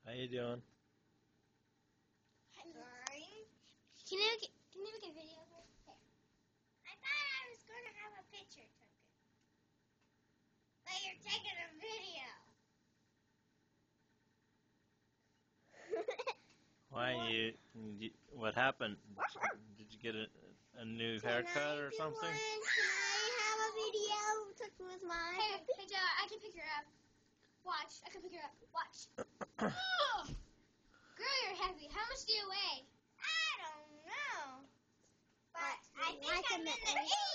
How you doing? Fine. Can you make a video of it? Here. I thought I was going to have a picture taken. But you're taking a video. Why what happened? Did you get a new haircut or something? Can I have a video? Took with my. Hey, Joe, I can pick her up. Watch, I can pick her up. Watch. Oh! Girl, you're heavy. How much do you weigh? I don't know. But I think I'm in the